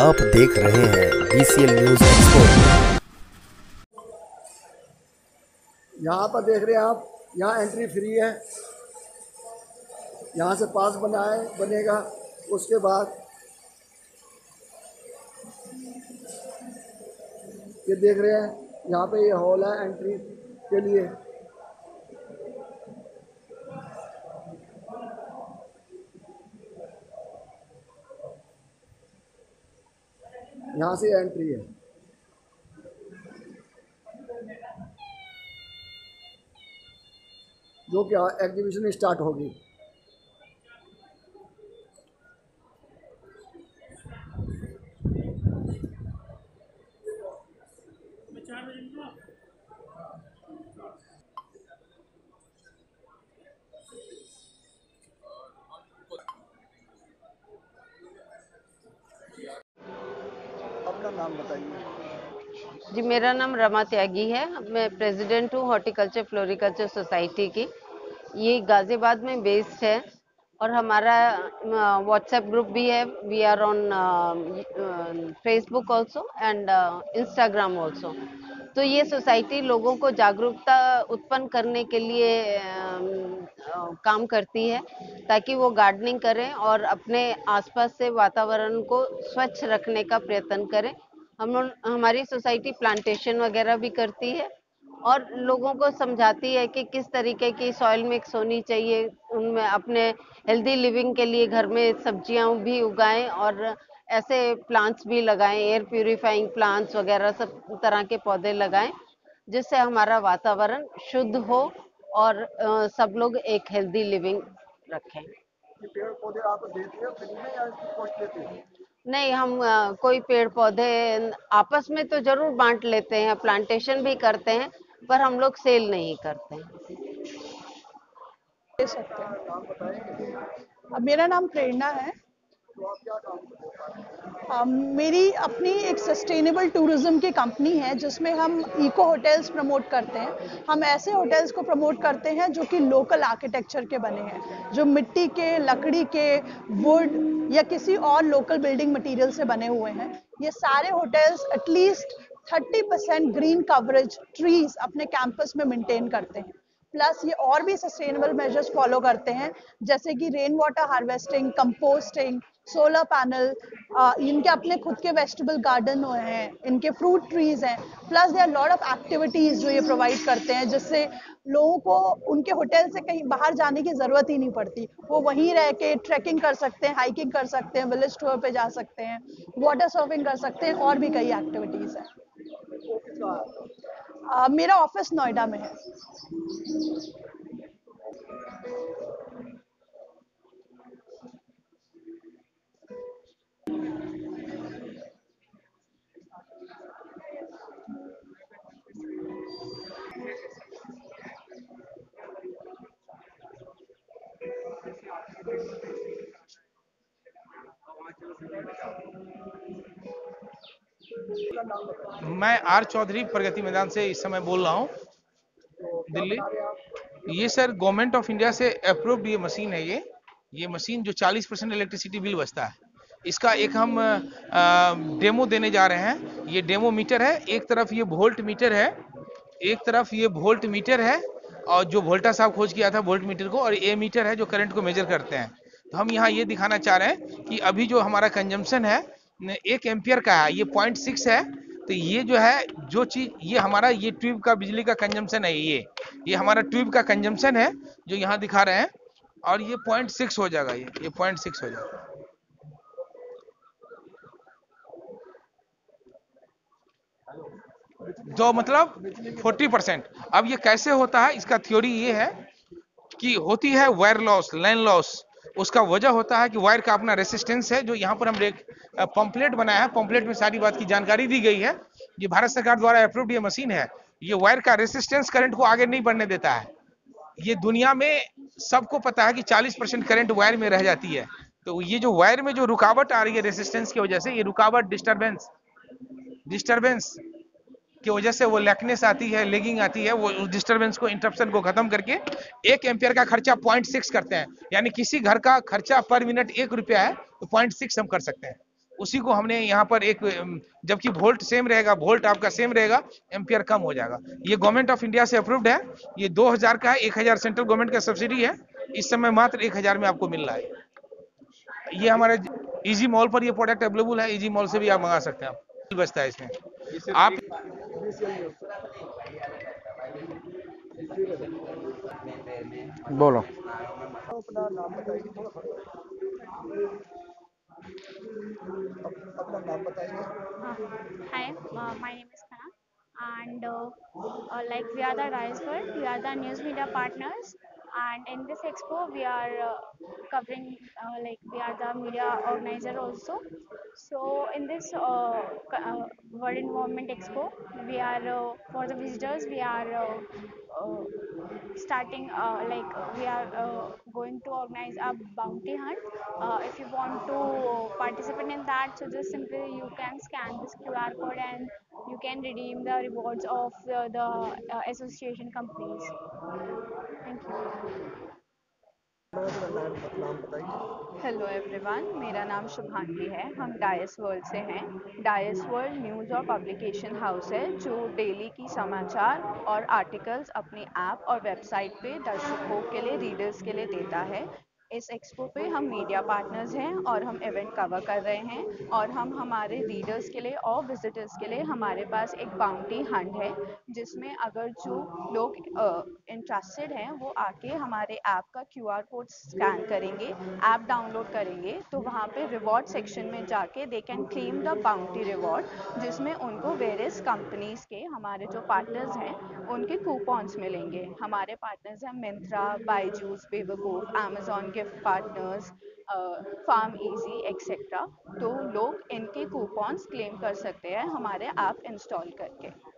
आप देख रहे हैं BCL न्यूज एक्सपोर्ट। यहाँ पर देख रहे हैं आप, यहाँ एंट्री फ्री है। यहाँ से पास बनेगा। उसके बाद ये देख रहे हैं, यहाँ पे ये हॉल है एंट्री के लिए। यहाँ से एंट्री है। जो कि एग्जीबिशन स्टार्ट होगी। अपना नाम बताइए। जी, मेरा नाम रमा त्यागी है। मैं प्रेसिडेंट हूँ हॉर्टिकल्चर फ्लोरिकल्चर सोसाइटी की। ये गाजियाबाद में बेस्ड है और हमारा व्हाट्सएप ग्रुप भी है। We are on Facebook also and Instagram also. तो ये सोसाइटी लोगों को जागरूकता उत्पन्न करने के लिए काम करती है, ताकि वो गार्डनिंग करें और अपने आसपास से वातावरण को स्वच्छ रखने का प्रयत्न करें। हमारी सोसाइटी प्लांटेशन वगैरह भी करती है और लोगों को समझाती है कि किस तरीके की सॉइल मिक्स होनी चाहिए, उनमें अपने हेल्दी लिविंग के लिए घर में सब्जियां भी उगाएं और ऐसे प्लांट्स भी लगाएं, एयर प्यूरिफाइंग प्लांट्स वगैरह सब तरह के पौधे लगाएं, जिससे हमारा वातावरण शुद्ध हो और सब लोग एक हेल्दी लिविंग रखें। पेड़ पौधे आप देते हो फ्री में या इसकी कॉस्ट लेते हो? नहीं, हम कोई पेड़ पौधे आपस में तो जरूर बांट लेते हैं, प्लांटेशन भी करते हैं, पर हम लोग सेल नहीं करते हैं। दे सकते हैं। मेरा नाम प्रेरणा है। तो आप क्या काम करते हो? मेरी अपनी एक सस्टेनेबल टूरिज्म की कंपनी है, जिसमें हम इको होटल्स प्रमोट करते हैं। हम ऐसे होटल्स को प्रमोट करते हैं जो कि लोकल आर्किटेक्चर के बने हैं, जो मिट्टी के, लकड़ी के, वुड या किसी और लोकल बिल्डिंग मटेरियल से बने हुए हैं। ये सारे hotels at least 30% green coverage trees अपने कैंपस में मेंटेन करते हैं। प्लस ये और भी सस्टेनेबल मेजर्स फॉलो करते हैं, जैसे कि rain water harvesting, composting, solar panel, इनके अपने खुद के वेजिटेबल गार्डन हैं, इनके फ्रूट ट्रीज हैं। Plus they are lot of activities जो ये प्रोवाइड करते हैं, जिससे लोगों को उनके होटल से कहीं बाहर जाने की जरूरत ही नहीं पड़ती। वो वहीं रह के ट्रैकिंग कर सकते हैं, हाइकिंग कर सकते हैं, विलेज टूर पे जा सकते हैं, वाटर सर्फिंग कर सकते हैं, और भी कई एक्टिविटीज हैं। मेरा ऑफिस नोएडा में है। मैं आर चौधरी प्रगति मैदान से इस समय बोल रहा हूँ, दिल्ली। ये सर गवर्नमेंट ऑफ इंडिया से अप्रूव्ड ये मशीन है। ये मशीन जो 40% इलेक्ट्रिसिटी बिल बचता है, इसका एक हम डेमो देने जा रहे हैं। ये डेमो मीटर है। एक तरफ ये वोल्ट मीटर है, और जो वोल्टा साहब खोज किया था वोल्ट मीटर को, और ए मीटर है जो करंट को मेजर करते हैं। तो हम यहाँ ये दिखाना चाह रहे हैं कि अभी जो हमारा कंजम्पशन है 1 एम्पियर का है, ये 0.6 है। तो ये जो है, जो चीज ये हमारा ये ट्यूब का बिजली का कंजम्पशन है, ये हमारा ट्यूब का कंजम्पशन है जो यहाँ दिखा रहे हैं, और ये 0.6 हो जाएगा। ये 0.6 हो जाएगा। जो मतलब 40%। अब ये कैसे होता है, इसका थ्योरी ये है कि होती है वायर लॉस, लाइन लॉस। उसका वजह होता है कि वायर का अपना रेसिस्टेंस है, जो यहाँ पर हम एक पंपलेट बनाया है। पंपलेट में सारी बात की जानकारी दी गई है। ये भारत सरकार द्वारा अप्रूव्ड ये मशीन है। ये वायर का रेसिस्टेंस करंट को आगे नहीं बढ़ने देता है। ये दुनिया में सबको पता है कि 40% करंट वायर में रह जाती है। तो ये जो वायर में जो रुकावट आ रही है रेसिस्टेंस की वजह से, ये रुकावट डिस्टरबेंस की वजह से वो लैकनेस आती है, लेगिंग आती है। वो उस डिस्टरबेंस को, इंटरप्शन को खत्म करके 1 एम्पियर का खर्चा 0.6 करते हैं। यानी किसी घर का खर्चा पर मिनट 1 रुपया है, तो 0.6 हम कर सकते हैं। उसी को हमने यहाँ पर एक जबकि वोल्ट सेम रहेगा, वोल्ट आपका सेम रहेगा, एम्पियर कम हो जाएगा। ये गवर्नमेंट ऑफ इंडिया से अप्रूव्ड है। ये 2000 का है, 1000 सेंट्रल गवर्नमेंट का सब्सिडी है। इस समय मात्र 1000 में आपको मिल रहा है। ये हमारे इजी मॉल पर ये प्रोडक्ट अवेलेबल है। इजी मॉल से भी आप मंगा सकते हैं। आप बचता है इसमें आप BCL न्यूज़ बोलो। अपना नाम बताइए थोड़ा सा। अपना नाम बताइए। Hi, my name is Kana, and like we are the Rise World, we are the news media partners, and in this expo we are covering like we are the media organizer also. So in this World Environment Expo, we are for the visitors we are starting like we are going to organize a bounty hunt. If you want to participate in that, so just simply you can scan this QR code and you can redeem the rewards of the association companies. Thank you. अपना नाम बताइए। Hello everyone, मेरा नाम शुभांगी है। हम DISE World से हैं। Dice World news और पब्लिकेशन हाउस है जो डेली की समाचार और आर्टिकल्स अपने ऐप और वेबसाइट पे दर्शकों के लिए, रीडर्स के लिए देता है। इस एक्सपो पे हम मीडिया पार्टनर्स हैं और हम इवेंट कवर कर रहे हैं, और हम हमारे रीडर्स के लिए और विजिटर्स के लिए हमारे पास एक बाउंटी हंट है, जिसमें अगर जो लोग इंटरेस्टेड हैं वो आके हमारे ऐप का QR कोड स्कैन करेंगे, ऐप डाउनलोड करेंगे, तो वहाँ पे रिवॉर्ड सेक्शन में जाके they can claim the bounty reward, जिसमें उनको वेरियस कंपनीज के, हमारे जो पार्टनर्स हैं उनके कूपन्स मिलेंगे। हमारे पार्टनर्स हैं Myntra, Byju's, Bewakoof, Amazon gift partners, PharmEasy etcetera. तो लोग इनके कूपन्स क्लेम कर सकते हैं हमारे ऐप इंस्टॉल करके।